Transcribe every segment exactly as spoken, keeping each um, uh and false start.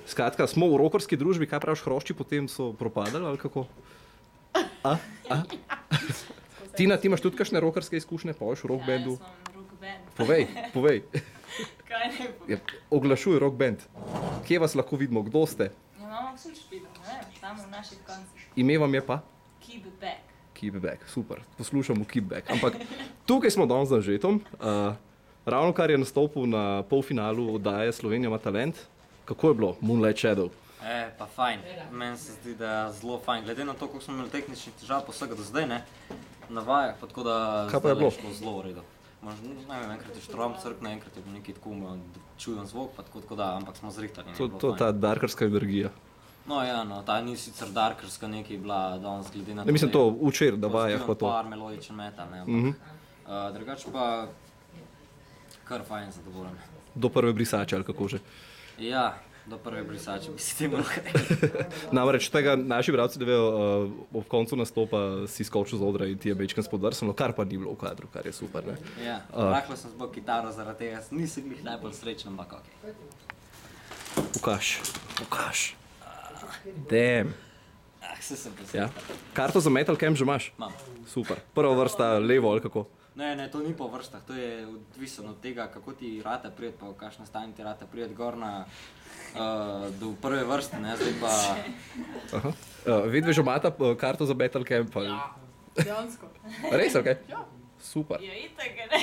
Skratka, smo v rockerski družbi, kaj praviš, hrošči potem so propadali ali kako? A? A? Tina, ti imaš tudi kakšne rockerske izkušnje, poveš v rock bandu? Ja, jaz imam rock band. Povej, povej. Kaj ne povem? Ja, oglašuj rock band. Kje vas lahko vidimo, kdo ste? Ja, imamo vse špilo, ne vem, tam v naših koncih. Ime vam je pa? Keep back. Keep back, super. Poslušamo Keep back. Ampak tukaj smo danes z Anžetom. Uh, ravno kar je nastopil na polfinalu oddaje Slovenija ima talent. Kako je bilo Moonlight Shadow? E, pa fajn. Meni se zdi, da je zelo fajn. Glede na to, koliko smo imeli tehničnih težav pa vsega do zdaj, ne, na vajah, pa tako da Kaj pa je bilo? šlo zelo v redu. Možda, ne vem, enkrat je štrom crkne, enkrat je bil neki tako čuden zvok, pa tako, tako da, ampak smo zrihtali. To, to je ta darkerska energija. No ja, no, ta ni sicer darkerska nekaj bila danes glede na to. Ne, mislim to včeraj, da vajah pa to. Par melodičen metal, ne, ampak Mhm. uh, drugače pa kar fajn zadovoljen. Do prve brisače ali kako že. Ja, do prve brisače bi si temu lahko rekel. Namreč tega naši bralci, da vejo, uh, ob koncu nastopa si skočil z odra in ti je bečken spodrsnilo, kar pa ni bilo v kadru, kar je super, ne? Ja, Uh. rahlo sem zbog kitaro, zaradi tega nisem glih najbolj srečen, ampak okej. Pokaž, pokaž. Damn. Ah, se sem presrećen. Ja. Karto za Metal Camp že imaš? Imam. Super. Prva vrsta levo ali kako? Ne, ne, to ni po vrstah, to je odvisno od tega, kako ti rata prijet, pa v kakšnem stanju ti rata prijet gor na, uh, do prve vrste, ne, zdaj pa... Aha. Uh, Vidve že imata uh, karto za Metal Camp? Ali? Ja, dejansko. Res, ok? Ja. Super. Ja, itak, ne.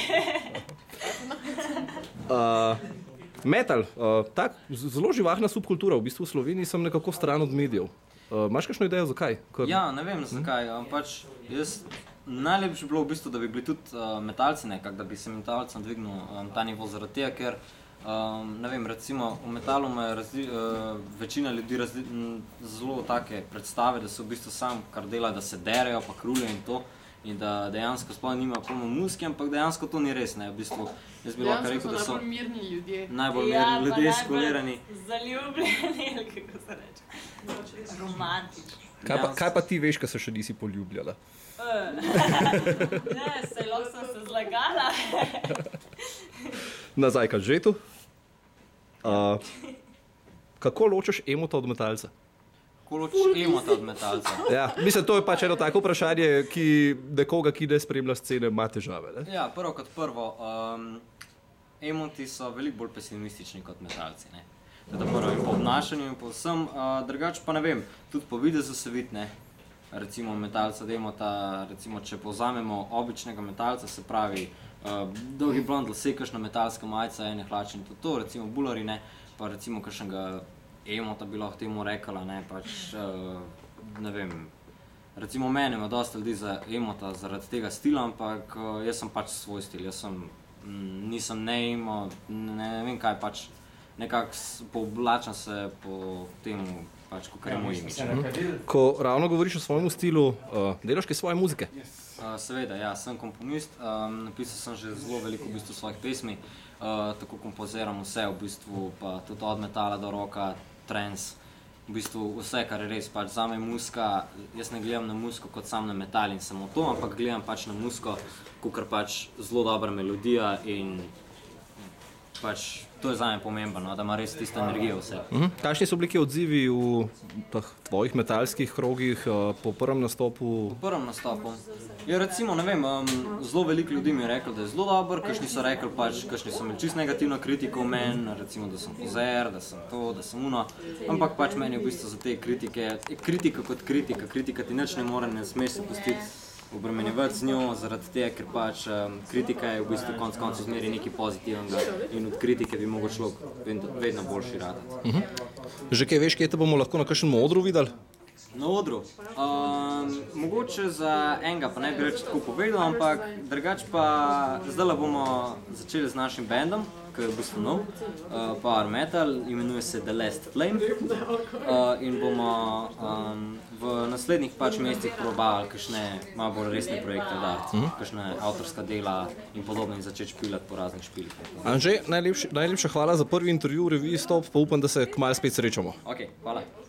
Uh, metal, uh, tak, z- zelo živahna subkultura, v bistvu v Sloveniji sem nekako stran od medijev. Uh, imaš kakšno idejo, zakaj? Kar... Ja, ne vem zakaj, um, pač jaz... Najlepše bi bilo v bistvu, da bi bili tudi uh, metalci nekak, da bi se metalcem dvignil um, ta nivo zaradi tega, ker um, ne vem, recimo v metalu ima razli, uh, večina ljudi razli, m, zelo take predstave, da so v bistvu sam kar dela, da se derejo pa kruljo in to in da dejansko sploh nima pojma muzike, ampak dejansko to ni res, ne, v bistvu jaz bi lahko rekel, da so najbolj mirni ljudje. najbolj Ja, mirni pa ljudje najbolj skolirani. Zaljubljeni, ali kako se reče. Romantični. Kaj, pa, kaj pa ti veš, ko se še nisi poljubljala? Ne, saj lahko sem se zlagala. Nazaj k Anžetu. Uh, kako ločeš emota od metalca? Kako ločiš emota od metalca? Ja, mislim, to je pač eno tako vprašanje, ki nekoga, ki ne spremlja scene, ima težave. Ne? Ja, prvo kot prvo, um, emoti so veliko bolj pesimistični kot metalci, ne. To je prvo in po obnašanju in po vsem, uh, drugače pa ne vem, tudi po videzu se vidi, ne. Recimo metalca, da emota, recimo če povzamemo običnega metalca, se pravi uh, dolgi blond lase, kakšna metalska majica, ene hlače in to, to, recimo bulari, ne, pa recimo kakšnega emota bi lahko temu rekla, ne, pač, uh, ne vem, recimo mene ima dosta ljudi za emota zaradi tega stila, ampak uh, jaz sem pač svoj stil, jaz sem, m, nisem ne emo, ne, ne vem kaj pač, nekako s- pooblačam se po temu, pač, kakor je moj imič. Ko ravno govoriš o svojem stilu, uh, delaš kaj svoje muzike? Uh, seveda, ja, sem komponist, um, napisal sem že zelo veliko v bistvu svojih pesmi, uh, tako kompoziram vse v bistvu, pa tudi od metala do roka, trance, v bistvu vse, kar je res, pač zame muzika, jaz ne gledam na muziko kot sam na metal in samo to, ampak gledam pač na muziko, kakor pač zelo dobra melodija in pač to je zame pomembno, no, da ima res tisto energijo vse. Mhm. Kakšni so bili ki odzivi v teh tvojih metalskih krogih uh, po prvem nastopu? Po prvem nastopu. Ja, recimo, ne vem, um, zelo veliko ljudi mi je reklo, da je zelo dober, kakšni so rekli pač, kakšni so imeli čisto negativno kritiko v meni, recimo, da sem pozer, da sem to, da sem uno, ampak pač meni je v bistvu za te kritike, kritika kot kritika, kritika ti nič ne more, ne smeš se pustiti obremenjevati z njo, zaradi tega, ker pač um, kritika je v bistvu konec koncev zmeri nekaj pozitivnega in od kritike bi mogel človek vedno, vedno boljši ratati. Mhm. Že kaj veš, kje te bomo lahko na kakšnem odru videli? Na odru. Um, mogoče za enega pa ne bi reč tako povedal, ampak drugače pa zdaj bomo začeli z našim bandom, ki je v bistvu nov, uh, power metal, imenuje se The Last Flame uh, in bomo um, v naslednjih pač mesecih probali kakšne malo bolj resne projekte dati, Mhm. kakšne avtorska dela in podobno in začeti špilati po raznih špilih. Anže, najlepša, najlepša hvala za prvi intervju v reviji Stop, pa upam, da se kmalu spet srečamo. Ok, hvala.